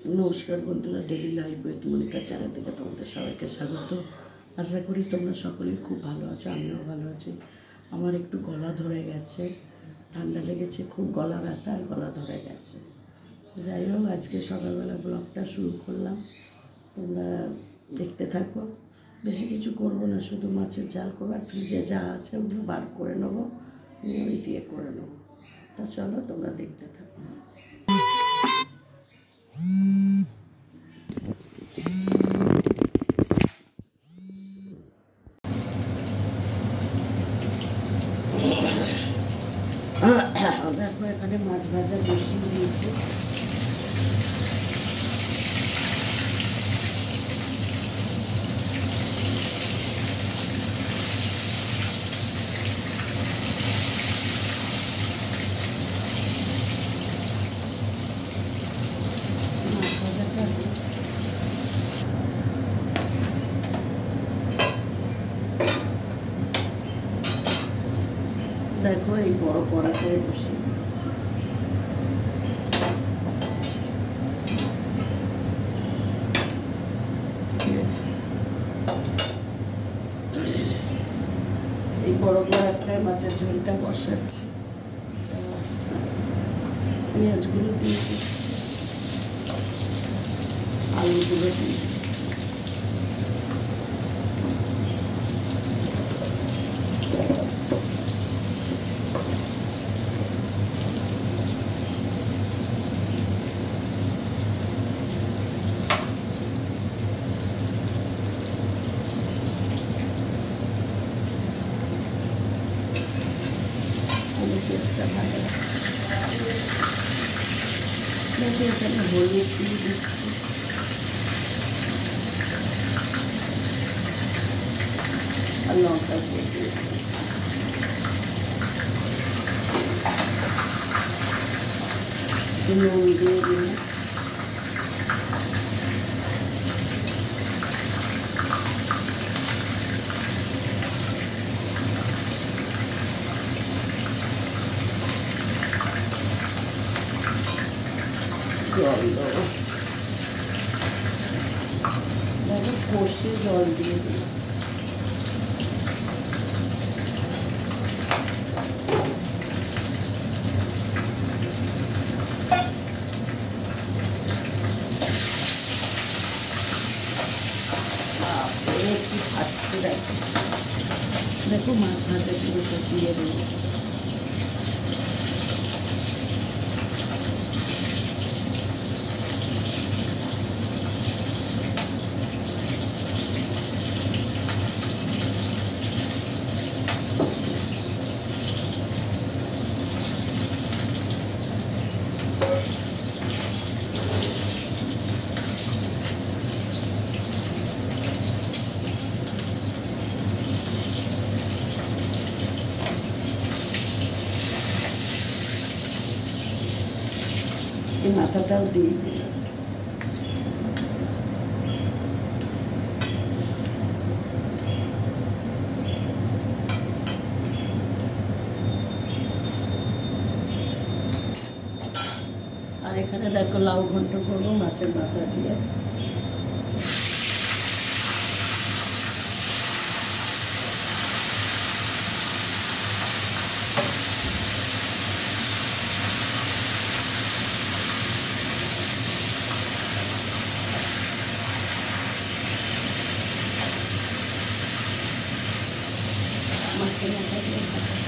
নমস্কার বন্ধুরা, daily life with Monika channel থেকে তোমাদের সবাইকে স্বাগত। আশা করি তোমরা সকলেই খুব ভালো আছো, আমিও ভালো আছি। আমার একটু গলা ধরে গেছে, ঠান্ডা লেগেছে, খুব গলা ব্যথা আর গলা ধরে গেছে। যাই হোক, আজকে সকালবেলা ব্লগটা শুরু করলাম, তোমরা দেখতে থাকো। বেশি কিছু করবো না, শুধু মাছের ঝাল করবো, আর ফ্রিজে যা আছে ওগুলো বার করে নেবো, নিয়ে ওই দিয়ে করে নেবো। তা চলো তোমরা দেখতে থাকো। দেখো, এখানে মাছ ভাজা বসিয়ে দিয়েছি। মাছ ভাজাটা দেখো এই বড় কড়াতে বসিয়ে দিয়েছি। ঠিক আছে, এই বড় কড়াটায় মাছের ঝোলটা বসাচ্ছি। পেঁয়াজগুলো দিয়ে দিচ্ছি, আলুগুলো দিয়ে দিচ্ছি। পেঁয়াজটা ভালো দেখো, এখানে হলুদ দিয়ে দিচ্ছি, আর লঙ্কা দিয়ে দিচ্ছি। নুন দিয়ে দিলাম, জল দেবো, দেখো কষে জল দিয়ে দিই। কি খাচ্ছে দেখো, দেখো মাছ ভাজা গুলো সব দিয়ে দেবো। এই মাথাটাও দিয়ে দিই। আর এখানে দেখো লাউ ঘন্ট করবো মাছের মাথা দিয়ে। মাছের মাথা দিয়ে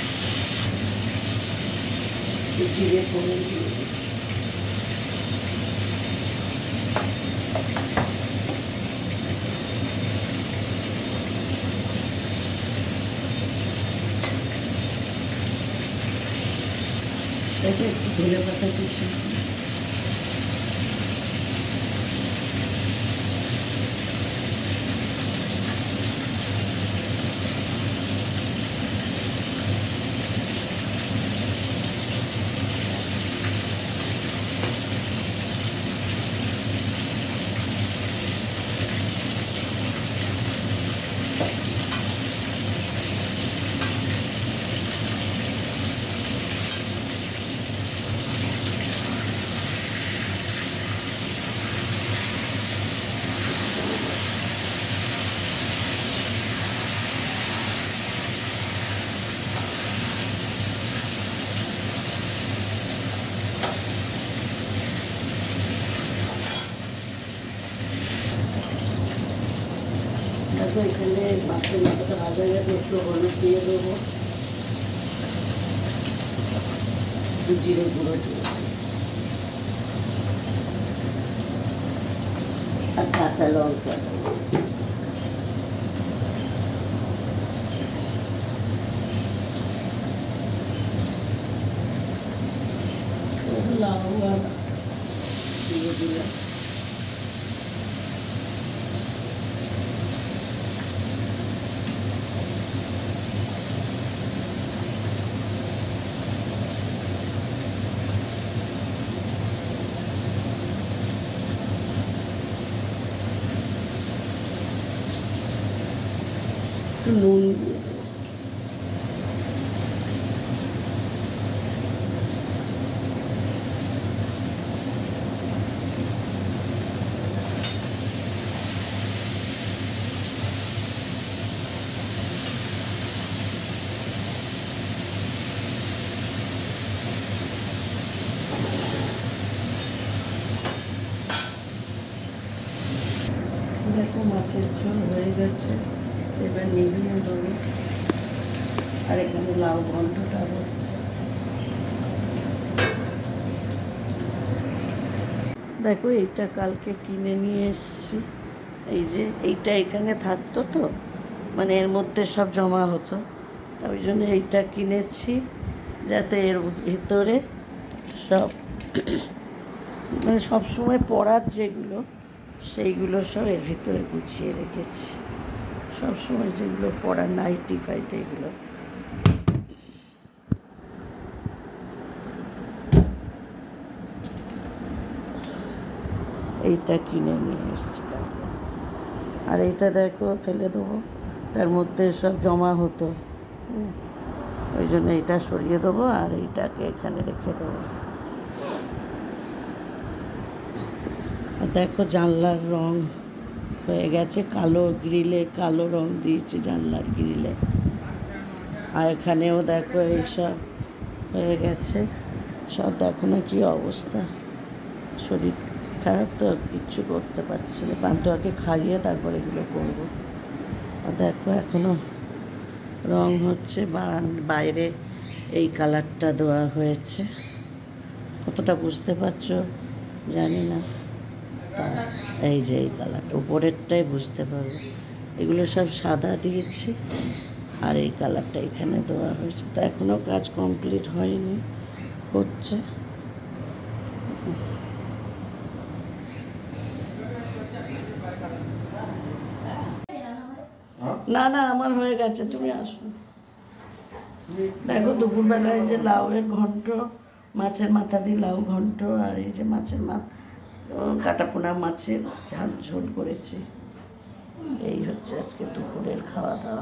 জিরে ফোড়ন দিয়ে দিই। দেখো একটু ধনে পাতা কুচি, দেখো এখানে মাছের মাথাটা ভাজা গেছে, একটু হলুদ দিয়ে দেবো, জিরে গুঁড়ো দিয়ে আর কাঁচা লঙ্কা দেবো। লাউ আর দিয়ে দিলাম। একটু নুন দিয়ে দেবো। দেখো মাছের ঝোল হয়ে গেছে, এবার নিভিয়ে দেবো। আর এখানে লাউ ঘন্টটা হচ্ছে। দেখো এইটা কালকে কিনে নিয়ে এসেছি, এই যে এইটা এখানে থাকতো তো, মানে এর মধ্যে সব জমা হতো, ওই জন্য এইটা কিনেছি যাতে এর ভিতরে সব মানে সবসময় পড়ার যেগুলো সেইগুলো সব এর ভিতরে গুছিয়ে রেখেছি, সবসময় যেগুলো পড়ার নাইটি ফাইট এগুলো। এইটা কিনে নিয়ে এসেছি কালকে। আর এইটা দেখো ফেলে দেবো, তার মধ্যে সব জমা হতো, ওই জন্য এইটা সরিয়ে দেবো আর এইটাকে এখানে রেখে দেবো। দেখো জানলার রং হয়ে গেছে কালো, গ্রিলে কালো রং দিয়েছি জানলার গ্রিলে। আর এখানেও দেখো এইসব হয়ে গেছে সব। দেখো না কি অবস্থা, শরীর খারাপ তো কিচ্ছু করতে পারছি না, পান্তুয়াকে খাইয়ে তারপরে এগুলো করবো। আর দেখো এখনো রং হচ্ছে, বাইরে এই কালারটা দেওয়া হয়েছে, কতটা বুঝতে পারছো জানি না। তা এই যে এই কালারটা উপরেরটাই বুঝতে পারবো, এগুলো সব সাদা দিয়েছি আর এই কালারটা এখানে দেওয়া হয়েছে। তো এখনও কাজ কমপ্লিট হয়নি, হচ্ছে। না না আমার হয়ে গেছে, তুমি আসো। দেখো দুপুরবেলায় যে লাউয়ের ঘন্ট, মাছের মাথা দিয়ে লাউ ঘন্ট, আর এই যে মাছের কাটাপোনা মাছের ঝাল ঝোল করেছি। এই হচ্ছে আজকে দুপুরের খাওয়া দাওয়া।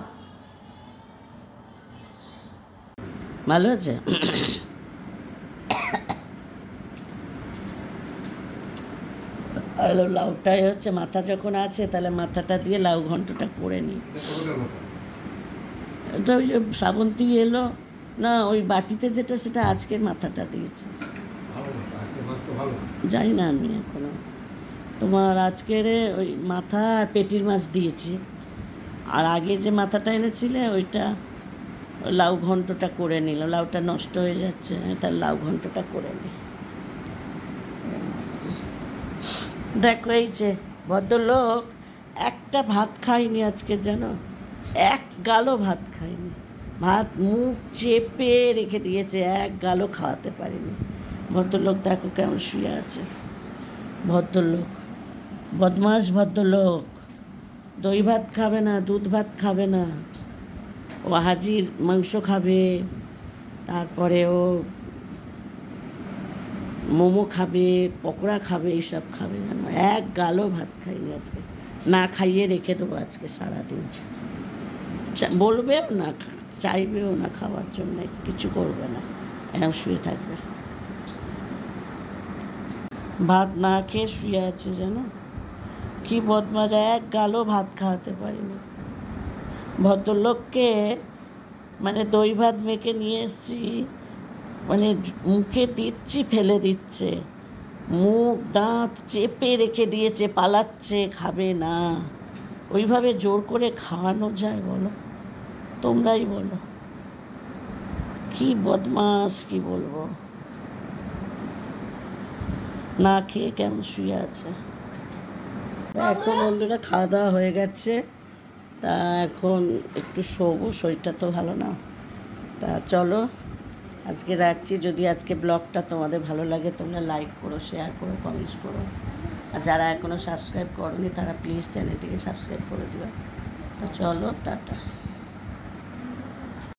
ভালো আছে? লাউটাই হচ্ছে মাথা যখন আছে তাহলে মাথাটা দিয়ে লাউ ঘন্টটা করে নিই। ওটা ওই যে শ্রাবন্তী এলো না, ওই বাটিতে যেটা সেটা আজকের মাথাটা দিয়েছে, জানি না আমি এখনো। তোমার আজকের ওই মাথা আর পেটির মাছ দিয়েছি, আর আগে যে মাথাটা এনেছিলে ওইটা লাউ ঘন্টটা করে নিল। লাউটা নষ্ট হয়ে যাচ্ছে, তার লাউ ঘন্টটা করে নিই। দেখো এই যে ভদ্রলোক একটা ভাত খায়নি আজকে, জানো, এক গালও ভাত খায়নি, ভাত মুখ চেপে রেখে দিয়েছে, এক গালও খাওয়াতে পারিনি। ভদ্রলোক দেখো কেমন শুয়ে আছে, ভদ্রলোক, বদমাস ভদ্রলোক। দই ভাত খাবে না, দুধ ভাত খাবে না, ও হাজির মাংস খাবে, তারপরে ও মোমো খাবে, পকোড়া খাবে, এইসব খাবে, জানো, এক গালও ভাত খাইনি আজকে। না খাইয়ে রেখে দেবো আজকে সারাদিন, বলবেও না, চাইবেও না খাওয়ার জন্য, কিছু করবে না, এরকম শুয়ে থাকবে। ভাত না খেয়ে শুয়ে আছে, জানো কি বদমাশ, এক গালও ভাত খাওয়াতে পারিনি ভদ্রলোককে। মানে দই ভাত মেখে নিয়ে এসেছি, মানে মুখে দিচ্ছি ফেলে দিচ্ছে, মুখ দাঁত চেপে রেখে দিয়েছে, পালাচ্ছে, খাবে না। ওইভাবে জোর করে খাওয়ানো যায় বলো? তোমরাই বলো। কি বদমাস, কি বলবো, না খেয়ে কেমন শুয়ে আছে। এখন বন্ধুরা খাওয়া দাওয়া হয়ে গেছে, তা এখন একটু শোবো, শরীরটা তো ভালো না। তা চলো আজকে রাখছি। যদি আজকে ব্লগটা তোমাদের ভালো লাগে তোমরা লাইক করো, শেয়ার করো, কমেন্টস করো। আর যারা এখনও সাবস্ক্রাইব করোনি তারা প্লিজ চ্যানেলটিকে সাবস্ক্রাইব করে দিও। তো চলো, টাটা।